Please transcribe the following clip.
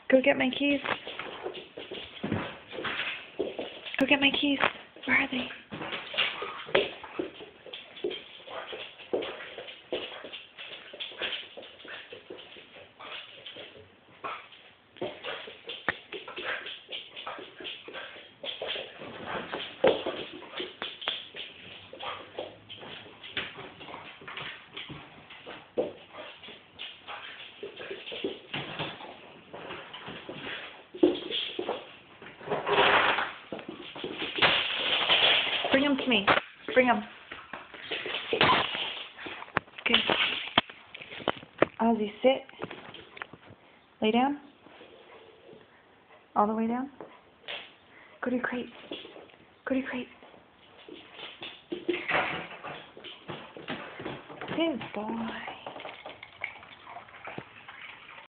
Go get my keys. Go get my keys. Where are they? Bring them to me. Bring them. Good. Ozzy, sit. Lay down. All the way down. Go to your crate. Go to your crate. Good boy.